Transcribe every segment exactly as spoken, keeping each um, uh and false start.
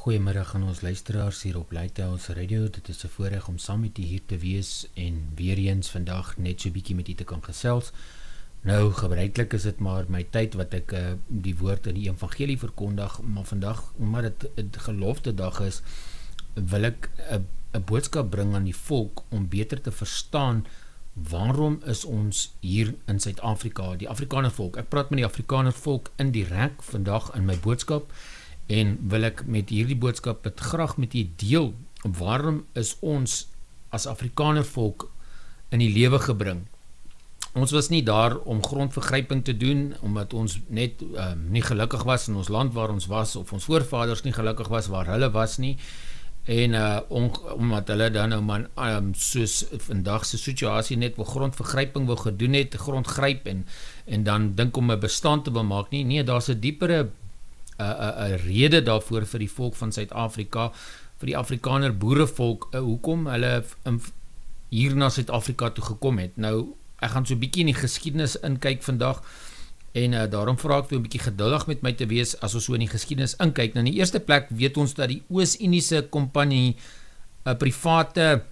Goeiemiddag aan ons luisteraars hier op Lighthouse Radio. Dit is 'n voorreg om saam met u hier te wees en weer eens vandag net so bietjie met u te kan gesels. Nou, gebruiklik is dit maar my tyd wat ek uh, die woord in die evangelie verkondig, maar vandag, omdat dit 'n gelofte dag is, wil ek 'n boodskap bring aan die volk om beter te verstaan waarom is ons hier in Suid-Afrika, die Afrikaner volk. Ek praat met die Afrikaner volk indirek vandag in my boodskap en wil ek met hierdie boodskap het graag met u deel. Waarom is ons as Afrikaner volk in die lewe gebring? Ons was nie daar om grondvergryping te doen, omdat ons net um, nie gelukkig was in ons land waar ons was, of ons voorvaders nie gelukkig was waar hulle was nie, en uh, on, omdat hulle dan nou man, um, soos vandag se situasie net wil grondvergryping wil gedoen het, grondgryp, en, en dan dink om 'n bestaan te wil maak nie, nee, daar's 'n diepere uh, uh, uh, rede daarvoor vir die volk van Suid-Afrika, vir die Afrikaner boerevolk, uh, hoekom hulle um, hier na Suid-Afrika toe gekom het. Nou, ek gaan so 'n bietjie in die geskiedenis inkyk vandag, en uh, daarom vra ek toe 'n bietjie geduldig met my te wees as ons so in die geskiedenis inkyk. Nou in die eerste plek weet ons dat die Oos-Indiese Kompanie 'n private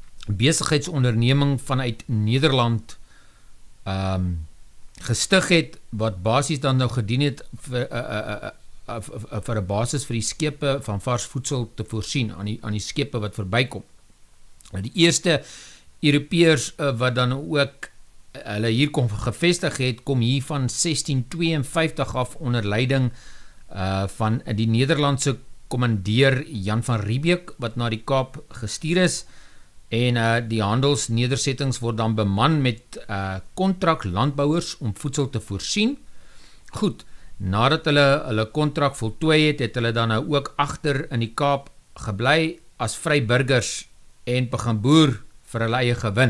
besigheidsonderneming vanuit Nederland um, gestig het, wat basies dan nou gedien het vir 'n uh, uh, uh, uh, vir 'n basis vir die skepe van vars voedsel te voorsien aan die, aan die skepe wat verbykom. Nou die eerste Europeërs uh, wat dan ook hulle hier kom gevestig het, kom hier van sestien tweeënvyftig af onder leiding uh, van die Nederlandse kommandeer Jan van Riebeeck, wat na die Kaap gestuur is, en uh, die handelsnedersettings word dan beman met kontrak uh, landbouers om voedsel te voorsien. Goed, nadat hulle hulle kontrak voltooi het, het hulle dan nou ook agter in die Kaap gebly as vryburgers en begin boer vir hulle eie gewin.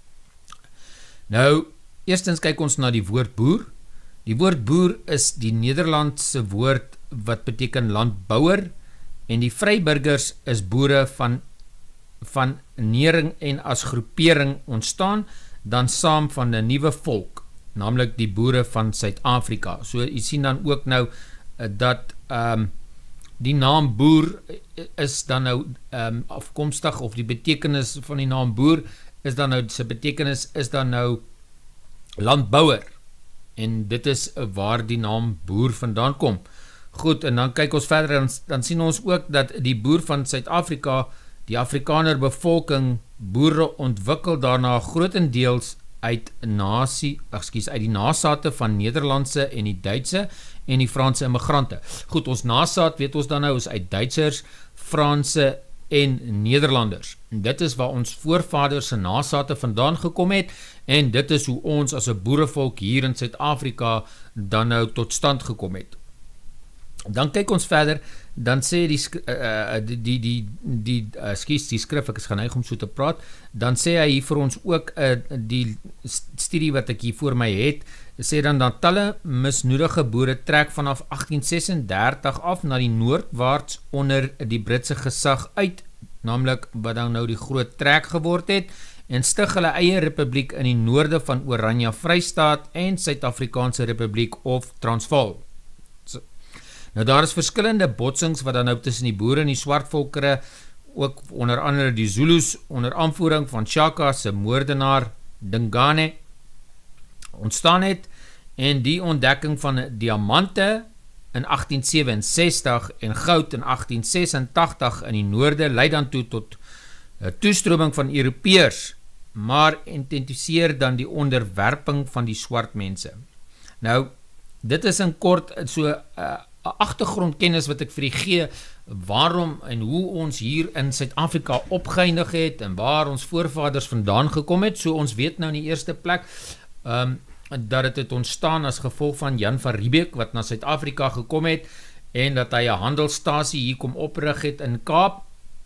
Nou, eerstens kyk ons na die woord boer. Die woord boer is die Nederlandse woord wat beteken landbouer, en die vryburgers is boere van, van nering en as groepering ontstaan, dan saam van 'n nuwe volk, naamlik die boere van Suid-Afrika. So, jy sien dan ook nou, dat um, die naam boer is dan nou um, afkomstig, of die betekenis van die naam boer is dan nou, sy betekenis is dan nou landbouer, en dit is waar die naam boer vandaan kom. Goed, en dan kyk ons verder, dan, dan sien ons ook dat die boer van Suid-Afrika, die Afrikaner bevolking, boere ontwikkel daarna grotendeels uit nasie, ekskuus, uit die nasate van Nederlandse en die Duitse en die Franse immigrante. Goed, ons nasaat weet ons dan nou is uit Duitsers, Franse en Nederlanders. En dit is waar ons voorvaders se nasate vandaan gekom het, en dit is hoe ons as 'n boerevolk hier in Suid-Afrika dan nou tot stand gekom het. Dan kyk ons verder, dan sê die uh, die die die, die uh, skies die skrif, ek is geneig om so te praat, dan sê hy hier vir ons ook uh, die studie wat ek hier voor my het, sê dan dat talle misnoedige boere trek vanaf agtien sesendertig af na die noordwaarts onder die Britse gesag uit, naamlik wat dan nou die groot trek geword het, en stig hulle eie republiek in die noorde van Oranje Vrystaat en Suid-Afrikaanse Republiek of Transvaal. So, nou daar is verskillende botsings wat dan nou tussen die boere en die swartvolkere, ook onder andere die Zulus, onder aanvoering van Shaka se moordenaar Dingane, ontstaan het, en die ontdekking van diamante in agtien sewenses-tig en goud in agtien sesentagtig in die noorde lei dan toe tot toestroming van Europeërs, maar intensifiseer dan die onderwerping van die swart mense. Nou, dit is in kort so 'n uh, agtergrondkennis wat ek vir u gee, waarom en hoe ons hier in Suid-Afrika opgeëindig het, en waar ons voorvaders vandaan gekom het. So ons weet nou in die eerste plek, um, dat het het ontstaan as gevolg van Jan van Riebeeck, wat na Suid-Afrika gekom het, en dat hy 'n handelsstasie hier kom oprig het in Kaap,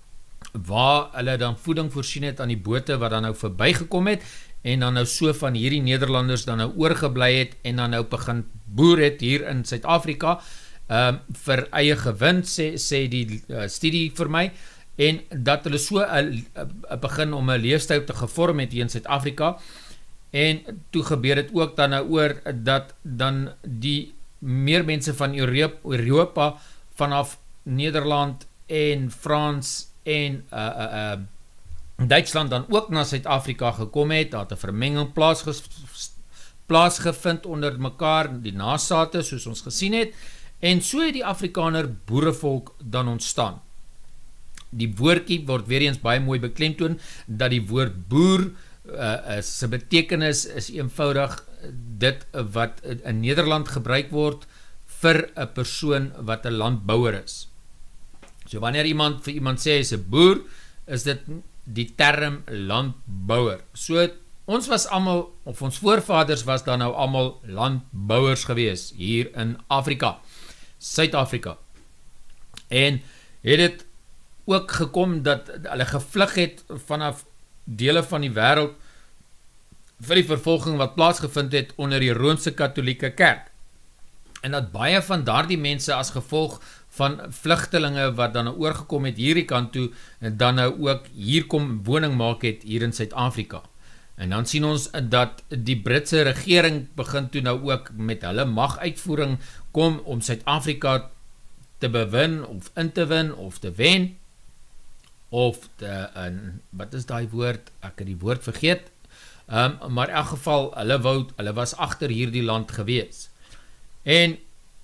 waar hulle dan voeding voorsien het aan die bote wat dan nou verbygekom het, en dan nou so van hierdie Nederlanders dan nou oorgebly het, en dan nou begin boer het hier in Suid-Afrika, um, vir eie gewin, sê, sê die uh, studie vir my, en dat hulle so uh, uh, begin om 'n leefstyl te gevorm het hier in Suid-Afrika, en toe gebeur het ook dan nou oor, dat dan die meer mense van Europa, Europa vanaf Nederland en Frans en uh, uh, uh, Duitsland dan ook na Suid-Afrika gekom het, daar het 'n vermenging plaasges, plaasgevind onder mekaar, die nasate soos ons gesien het, en so het die Afrikaner boerevolk dan ontstaan. Die woordjie word weer eens baie mooi beklemtoon, dat die woord boer, uh, sy betekenis is eenvoudig dit wat in Nederland gebruik word vir 'n persoon wat 'n landbouer is. So wanneer iemand vir iemand sê hy is 'n boer, is dit die term landbouer. So ons was almal, of ons voorvaders was dan nou almal landbouers gewees hier in Afrika, Suid-Afrika. En het dit ook gekom dat hulle gevlug het vanaf dele van die wêreld vir die vervolging wat plaasgevind het onder die Roomse Katholieke Kerk. En dat baie van daardie mense as gevolg van vlugtelinge wat dan nou oorgekom het hierdie kant toe, en dan nou ook hier kom woning maak het hier in Suid-Afrika. En dan sien ons dat die Britse regering begin toe nou ook met hulle maguitvoering kom om Suid-Afrika te bewin, of in te win, of te wen, of te, en, wat is die woord, ek het die woord vergeet, um, maar in elk geval, hulle wou, hulle was agter hierdie land gewees. En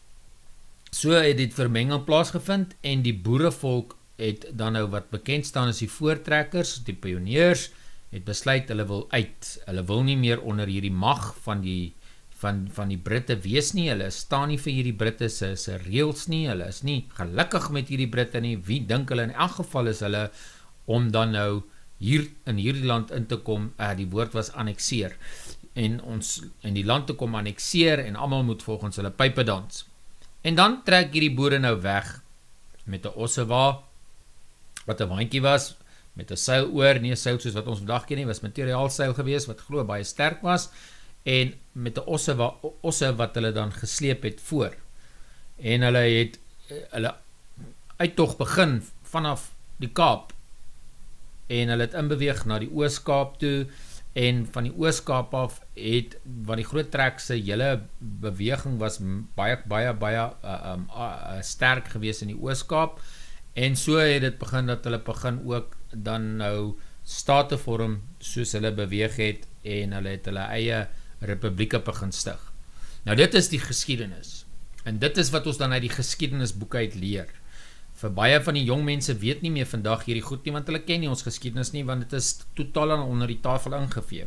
so het dit vermenging plaasgevind, en die boerevolk het dan nou wat bekend staan as die voortrekkers, die pioniers, het besluit hulle wil uit, hulle wil nie meer onder hierdie mag van die, van, van die Britte wees nie, hulle staan nie vir hierdie Britte se, se reëls nie, hulle is nie gelukkig met hierdie Britte nie, wie dink hulle in elk geval is hulle, om dan nou hier in hierdie land in te kom, uh, die woord was annexeer, en ons in die land te kom annexeer, en almal moet volgens hulle pype dans. En dan trek hierdie boere nou weg, met 'n ossewa, wat 'n waantjie was, met 'n seil oor, nie 'n seil soos wat ons vandag ken nie, was materiaal seil gewees, wat glo baie sterk was, en met 'n osse, osse wat hulle dan gesleep het voor. En hulle het, hulle uittog begin vanaf die Kaap, en hulle het inbeweeg na die Oos-Kaap toe, en van die Oos-Kaap af het, want die groot trek se hele beweging was baie, baie, baie uh, um, uh, sterk gewees in die Oos-Kaap, en so het dit begin dat hulle begin ook dan nou state vorm soos hulle beweeg het, en hulle het hulle eie republieke begin stig. Nou dit is die geskiedenis, en dit is wat ons dan uit die geskiedenisboek uit leer. Vir baie van die jong mense weet nie meer vandag hierdie goed nie, want hulle ken nie ons geskiedenis nie, want dit is totaal onder die tafel ingevee.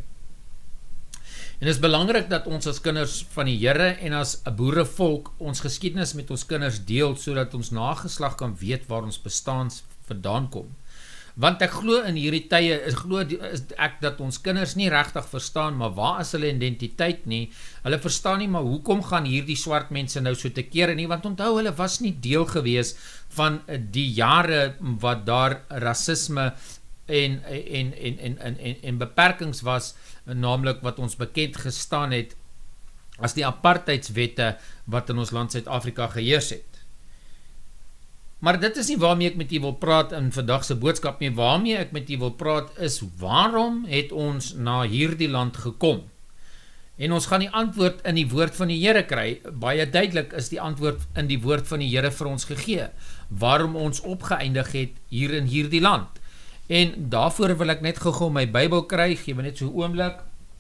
En dit is belangrik dat ons as kinders van die Here en as 'n boerevolk ons geskiedenis met ons kinders deel, sodat ons nageslag kan weet waar ons bestaan vandaan kom. Want ek glo in hierdie tye, is glo is ek dat ons kinders nie regtig verstaan, maar waar is hulle identiteit nie? Hulle verstaan nie, maar hoekom gaan hierdie swart mense nou so te kere nie? Want onthou, hulle was nie deel gewees van die jare wat daar rasisme en, en, en, en, en, en, en beperkings was, naamlik wat ons bekend gestaan het as die apartheidswette wat in ons land Suid-Afrika geheers het. Maar dit is nie waarmee ek met u wil praat in vandag se boodskap nie. Waarmee ek met u wil praat is, waarom het ons na hierdie land gekom? En ons gaan die antwoord in die woord van die Here kry. Baie duidelik is die antwoord in die woord van die Here vir ons gegee. Waarom ons opgeëindig het hier in hierdie land. En daarvoor wil ek net gou-gou my Bybel kry, gee my net so 'n oomblik.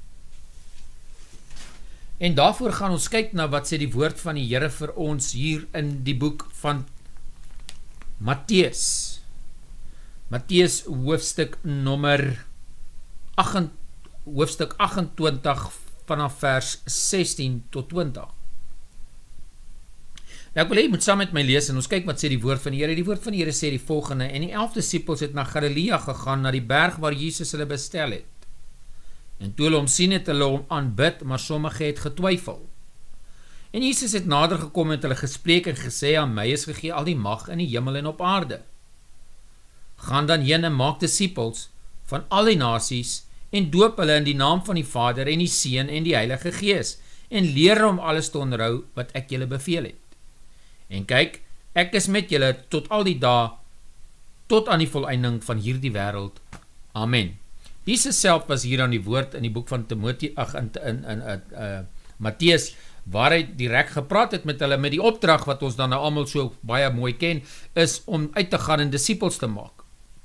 En daarvoor gaan ons kyk na wat sê die woord van die Here vir ons hier in die boek van Matteus. Matteus hoofstuk nommer agt, hoofstuk agt-en-twintig vanaf vers sestien tot twintig. Nou ek wil hê jy moet saam met my lees en ons kyk wat sê die woord van die Here. Die woord van die Here sê die volgende: en die elf disippels het na Galilea gegaan, na die berg waar Jesus hulle bestel het. En toe hulle hom sien het hulle hom aanbid, maar sommige het getwyfel. En Jesus het nader gekom en het hulle gespreek en gesê: aan my is gegee al die mag in die hemel en op aarde. Gaan dan heen en maak disippels van al die nasies en doop hulle in die naam van die Vader en die Seun en die Heilige Gees en leer hom alles te onderhou wat ek julle beveel het. En kyk, ek is met julle tot al die dae, tot aan die volëinding van hierdie wêreld. Amen. Jesus self was hier aan die woord in die boek van Timoteus, ag in in in uh, Matteus waar hy direk gepraat het met hulle, met die opdrag wat ons dan nou almal so baie mooi ken, is om uit te gaan en disippels te maak.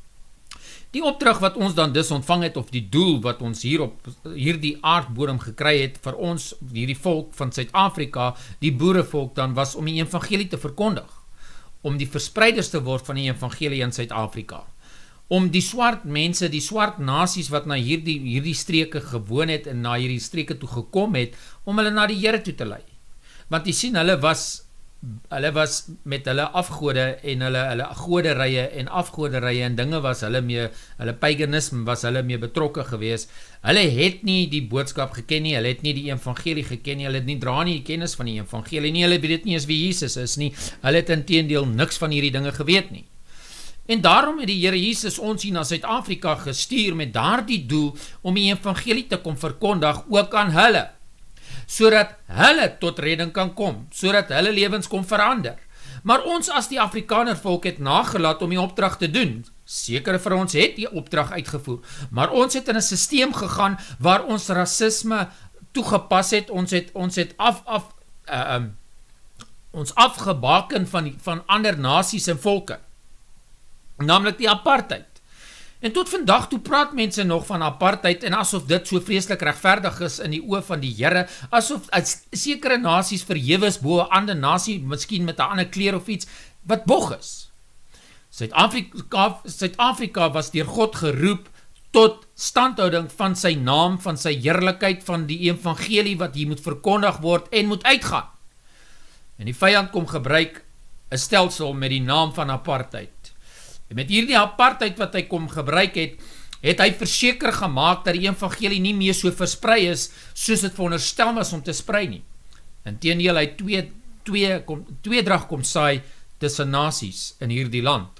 Die opdrag wat ons dan dus ontvang het, of die doel wat ons hier op hierdie aardbodem gekry het, vir ons, hierdie volk van Suid-Afrika, die boerevolk dan, was om die evangelie te verkondig, om die verspreiders te word van die evangelie in Suid-Afrika, om die swart mense, die swart nasies wat na hierdie, hierdie streke gewoon het, en na hierdie streke toe gekom het, om hulle na die Here toe te lei. Want jy sien, hulle was hulle was met hulle afgode en hulle, hulle goderye en afgoderye en dinge was hulle mee, hulle paganisme was hulle mee betrokke gewees. Hulle het nie die boodskap geken nie, hulle het nie die evangelie geken nie, hulle het nie dra nie die kennis van die evangelie nie, hulle weet nie eens wie Jesus is nie, hulle het inteendeel niks van hierdie dinge geweet nie. En daarom het die Here Jesus ons hier na Suid-Afrika gestuur met daardie doel om die evangelie te kom verkondig ook aan hulle, sodat hulle tot redding kan kom, sodat hulle lewens kom verander. Maar ons as die Afrikaner volk het nagelaat om die opdrag te doen. Sekere vir ons het die opdrag uitgevoer, maar ons het in 'n sisteem gegaan waar ons rasisme toegepas het, ons het, ons het af, af, uh, um, ons afgebaken van, van ander nasies en volke, naamlik die apartheid. En tot vandag toe praat mense nog van apartheid en asof dit so vreeslik regverdig is in die oë van die Here, asof sekere nasies verhewe is bo 'n ander nasie, miskien met 'n ander kleur of iets, wat bog is. Suid-Afrika, Suid-Afrika was deur God geroep tot standhouding van sy naam, van sy heerlikheid, van die evangelie wat hier moet verkondig word en moet uitgaan. En die vyand kom gebruik 'n stelsel met die naam van apartheid. En met hierdie apartheid wat hy kom gebruik het, het hy verseker gemaak dat die evangelie nie meer so versprei is, soos het veronderstel was om te sprei nie. Inteendeel, hy twee, twee, kom, tweedrag kom saai tussen nasies in hierdie land.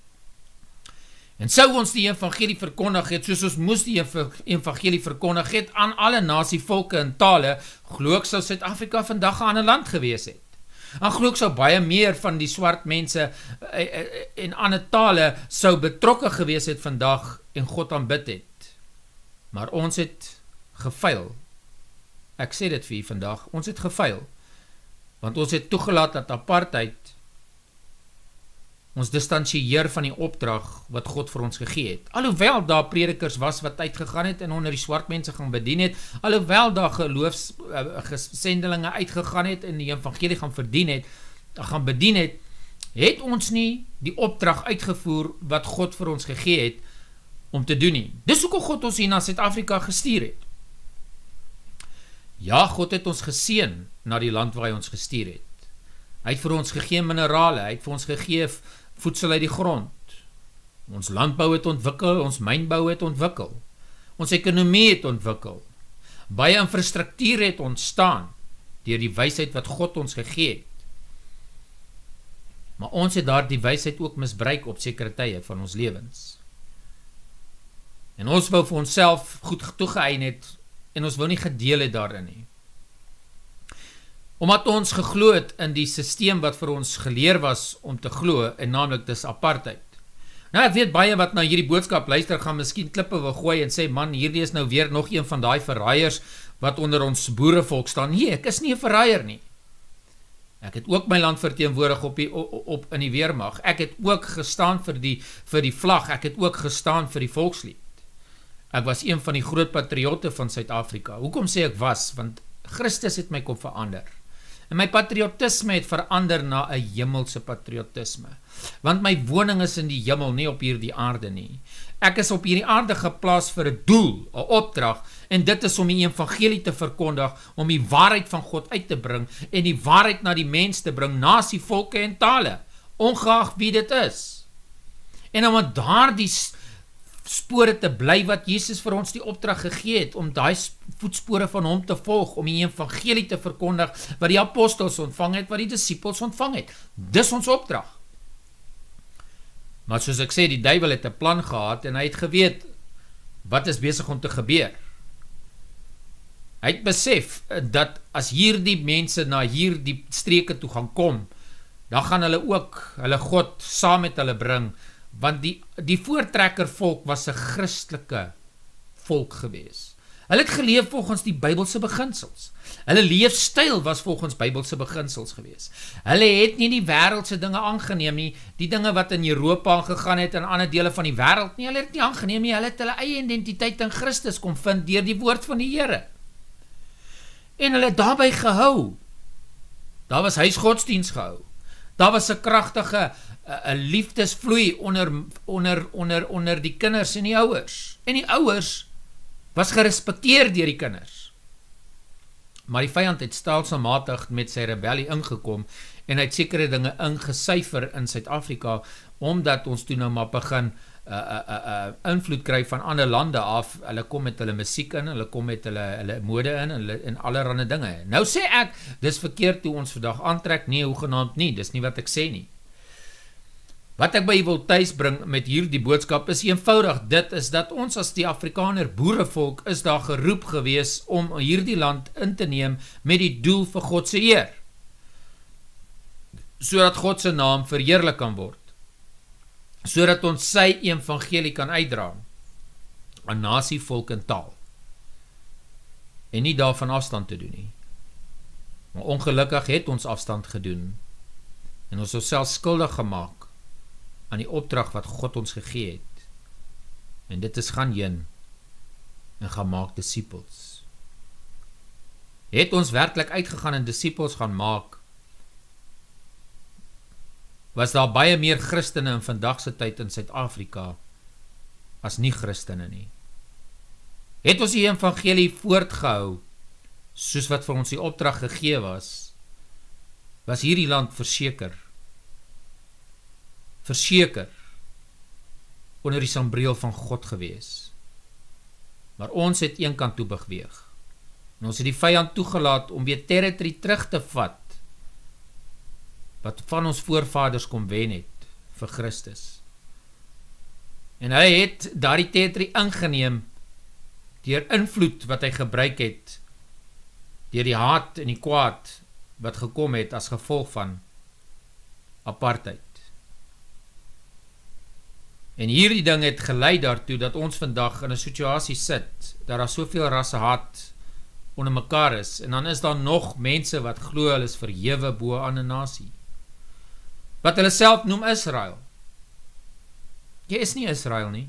En sou ons die evangelie verkondig het, soos ons moes die evangelie verkondig het, aan alle nasie, volke en tale, glo ek sou Suid-Afrika vandag 'n ander land gewees het. En glo ek sou baie meer van die swart mense en ander tale sou betrokke gewees het vandag en God aanbid het. Maar ons het gefaal. Ek sê dit vir u vandag, ons het gefaal. Want ons het toegelaat dat apartheid ons distansieer van die opdrag wat God vir ons gegee het. Alhoewel daar predikers was wat uitgegaan het en onder die swart mense gaan bedien het, alhoewel daar geloofssendelinge uitgegaan het en die evangelie gaan verdien het, gaan bedien het, het ons nie die opdrag uitgevoer wat God vir ons gegee het om te doen nie. Dis hoekom God ons hier na Suid-Afrika gestuur het. Ja, God het ons geseën na die land waar hy ons gestuur het. Hy het vir ons gegee minerale, hy het vir ons gegee voedsel uit die grond. Ons landbou het ontwikkel, ons mynbou het ontwikkel. Ons ekonomie het ontwikkel. Baie infrastruktuur het ontstaan deur die wysheid wat God ons gegee het. Maar ons het daar die wysheid ook misbruik op sekere tye van ons lewens. En ons wou vir onsself goed toegeëien het en ons wou nie gedeel het daarin nie. Omdat ons geglo het in die sisteem wat vir ons geleer was om te glo, en naamlik dis apartheid. Nou ek weet baie wat na hierdie boodskap luister, gaan miskien klippe wil gooi en sê, man, hierdie is nou weer nog een van daai verraaiers wat onder ons boerevolk staan. Nee, ek is nie 'n verraaier nie. Ek het ook my land verteenwoordig op, die, op, op in die weermag. Ek het ook gestaan vir die, vir die vlag, ek het ook gestaan vir die volkslied. Ek was een van die groot patriotte van Suid-Afrika. Hoekom sê ek was? Want Christus het my kom verander. En my patriotisme het verander na 'n hemelse patriotisme. Want my woning is in die hemel, nie op hierdie aarde nie. Ek is op hierdie aarde geplaas vir 'n doel, 'n opdrag, en dit is om die evangelie te verkondig, om die waarheid van God uit te bring, en die waarheid na die mens te bring, nasie, volke en tale, ongeag wie dit is. En om daar die spore te bly wat Jesus vir ons die opdrag gegee het, om daai voetspore van hom te volg, om die evangelie te verkondig, wat die apostels ontvang het, wat die disippels ontvang het. Dis ons opdrag. Maar soos ek sê, die duiwel het 'n plan gehad, en hy het geweet, wat is besig om te gebeur. Hy het besef, dat as hierdie mense na hierdie streke toe gaan kom, dan gaan hulle ook, hulle God saam met hulle bring, want die, die voortrekker volk was 'n Christelike volk gewees. Hulle het geleef volgens die Bybelse beginsels. Hulle leefstyl was volgens Bybelse beginsels gewees. Hulle het nie die wêreldse dinge aangeneem nie, die dinge wat in Europa gegaan het en ander dele van die wêreld nie, hulle het nie aangeneem nie, hulle het hulle eie identiteit in Christus kom vind deur die woord van die Here. En hulle het daarby gehou. Daar was huisgodsdienst gehou. Daar was 'n kragtige 'n liefdesvloei onder, onder, onder, onder die kinders en die ouers. En die ouers was gerespekteer deur die kinders. Maar die vyand het stelselmatig met sy rebellie ingekom en hy het sekere dinge ingesyfer in Suid-Afrika, omdat ons toe nou maar begin uh, uh, uh, uh, invloed kry van ander lande af. Hulle kom met hulle musiek in, hulle kom met hulle, hulle mode in, hulle, en allerhande dinge. Nou sê ek, dis verkeerd toe ons vandag aantrek, nee, hoegenaamd nie, dis nie wat ek sê nie. Wat ek by jy wil thuis bring met hierdie boodskap is eenvoudig, dit is dat ons as die Afrikaner boerevolk is daar geroep gewees om hierdie land in te neem met die doel vir God se eer, sodat God se naam verheerlik kan word, sodat ons sy evangelie kan uitdra aan nasie, volk en taal, en nie daarvan afstand te doen nie. Maar ongelukkig het ons afstand gedoen, en ons is self skuldig gemaak aan die opdrag wat God ons gegee het, en dit is gaan heen en gaan maak disippels. Het ons werklik uitgegaan en disippels gaan maak, was daar baie meer Christene in vandagse tyd in Suid-Afrika as nie Christene nie. Het ons die evangelie voortgehou, soos wat vir ons die opdrag gegee was, was hierdie land verseker, verseker, onder die sambreel van God gewees. Maar ons het een kant toe beweeg, en ons het die vyand toegelaat om weer territory terug te vat, wat van ons voorvaders kom wen het, vir Christus. En hy het daardie territory ingeneem, deur invloed wat hy gebruik het, deur die haat en die kwaad, wat gekom het as gevolg van apartheid. En hierdie ding het gelei daartoe, dat ons vandag in 'n situasie sit, dat daar soveel rassehaat onder mekaar is, en dan is daar nog mense wat glo hulle is verhewe bo aan 'n nasie, wat hulle self noem Israel. Jy is nie Israel nie.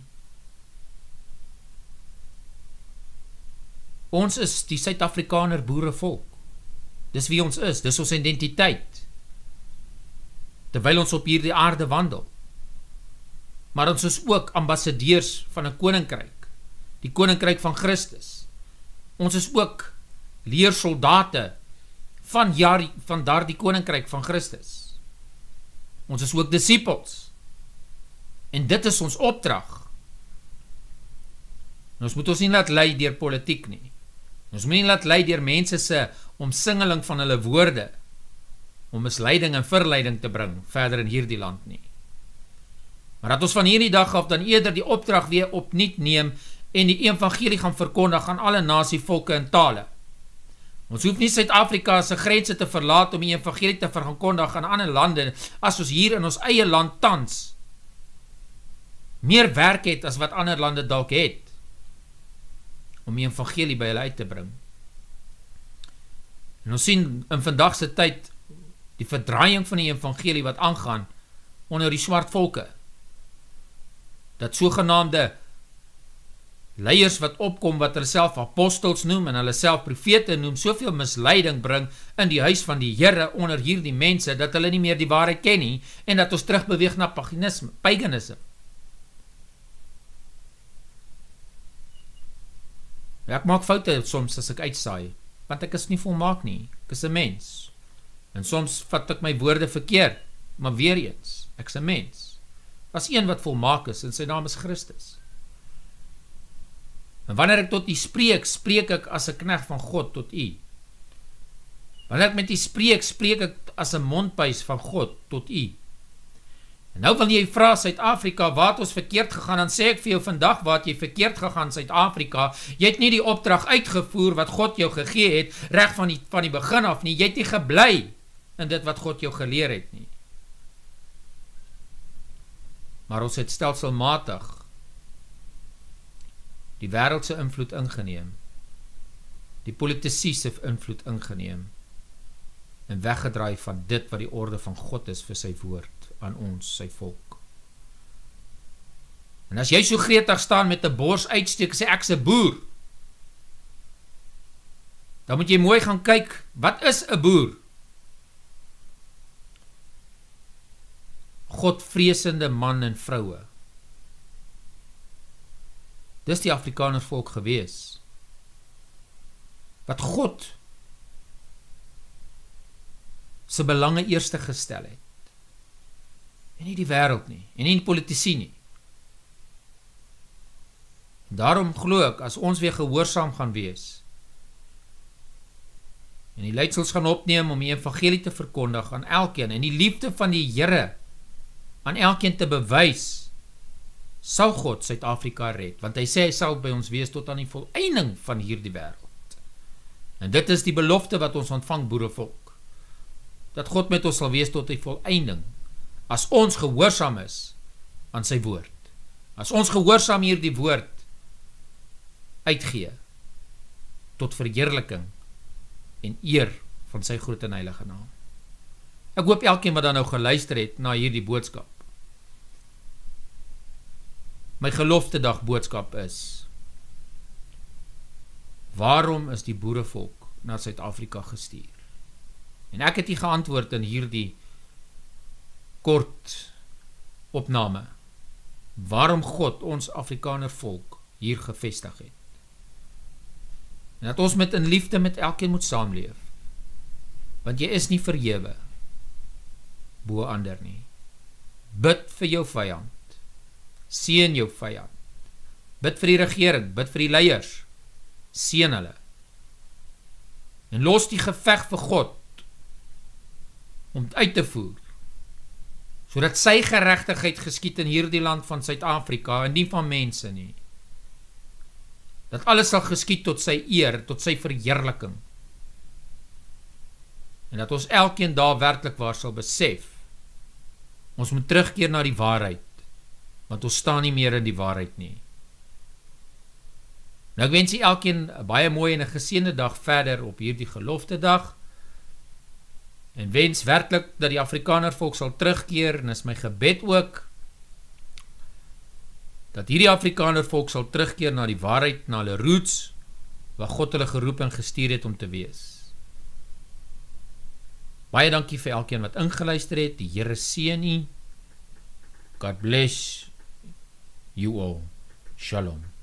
Ons is die Suid-Afrikaner boerevolk. Dis wie ons is, dis ons identiteit, terwyl ons op hierdie aarde wandel. Maar ons is ook ambassadeurs van 'n koninkryk, die koninkryk van Christus. Ons is ook leersoldate van, jaar, van daardie koninkryk van Christus. Ons is ook disippels. En dit is ons opdrag. En ons moet ons nie laat lei deur politiek nie. Ons moet nie laat lei deur mense se omsingeling van hulle woorde, om misleiding en verleiding te bring verder in hierdie land nie. Maar dat ons van hierdie dag af dan eerder die opdrag weer opnuut neem en die evangelie gaan verkondig aan alle nasie, volke en tale. Ons hoef nie Suid-Afrika se grense te verlaat om die evangelie te verkondig aan ander lande, as ons hier in ons eie land tans meer werk het as wat ander lande dalk het, om die evangelie by hulle uit te bring. En ons sien in vandagse tyd die verdraaiing van die evangelie wat aangaan onder die swart volke, dat sogenaamde leiers wat opkom, wat hulle self apostels noem en hulle self profete noem, soveel misleiding bring in die huis van die Here onder hierdie mense, dat hulle nie meer die waarheid ken nie, en dat ons terugbeweeg na paganisme, paganisme. Ja, ek maak foute soms as ek uitsaai, want ek is nie volmaak nie, ek is 'n mens, en soms vat ek my woorde verkeerd, maar weer eens, ek is 'n mens, as een wat volmaak is, en sy naam is Christus. En wanneer ek tot u spreek, spreek ek as 'n knegt van God tot u. Wanneer ek met u spreek, spreek ek as 'n mondbuis van God tot u. En nou wil jy vra Suid-Afrika, waar het ons verkeerd gegaan, dan sê ek vir jou vandag, waar het jy verkeerd gegaan Suid-Afrika, jy het nie die opdrag uitgevoer wat God jou gegee het, reg van die, van die begin af nie, jy het nie gebly in dit wat God jou geleer het nie. Maar ons het stelselmatig die wêreldse invloed ingeneem, die politisie se invloed ingeneem en weggedraai van dit wat die orde van God is vir sy woord aan ons, sy volk. En as jy so gretig staan met 'n bors uitsteek en sê ek's 'n boer, dan moet jy mooi gaan kyk, wat is 'n boer? Godvreesende man en vroue. Dis die Afrikaner volk gewees, wat God se belange eerste gestel het, en nie die wêreld nie, en nie die politisie nie. En daarom glo ek, as ons weer gehoorsaam gaan wees, en die leidsels gaan opneem om die evangelie te verkondig aan elkeen, en die liefde van die Here aan elkeen te bewys, sal God Suid-Afrika red, want hy sê hy sal by ons wees tot aan die volëinding van hierdie wêreld. En dit is die belofte wat ons ontvang, boerevolk, dat God met ons sal wees tot die volëinding, as ons gehoorsaam is aan sy woord, as ons gehoorsaam hierdie woord uitgee, tot verheerliking en eer van sy groot en heilige naam. Ek hoop elkeen wat dan nou geluister het na hierdie boodskap, my gelofte dag boodskap is, waarom is die boerevolk na Suid-Afrika gestuur? En ek het hier geantwoord in hierdie kort opname, waarom God ons Afrikaner volk hier gevestig het. En dat ons met in liefde met elkeen moet saamleef, want jy is nie verhewe bo ander nie. Bid vir jou vyand, seën jou vyand, bid vir die regering, bid vir die leiers, seën hulle, en los die geveg vir God, om uit te voer, sodat sy geregtigheid geskied in hierdie land van Suid-Afrika, en nie van mense nie, dat alles sal geskied tot sy eer, tot sy verheerliking, en dat ons elkeen daar werklik waar sal besef, ons moet terugkeer na die waarheid, want ons staan nie meer in die waarheid nie. Nou ek wens jy elkeen 'n baie mooi en 'n geseënde dag verder op hierdie gelofte dag, en wens werklik dat die Afrikaner volk sal terugkeer, en is my gebed ook, dat hierdie Afrikaner volk sal terugkeer na die waarheid, na hulle roots, waar God hulle geroep en gestuur het om te wees. Baie dankie vir elkeen wat ingeluister het, die Here seën u, God bless you all, shalom.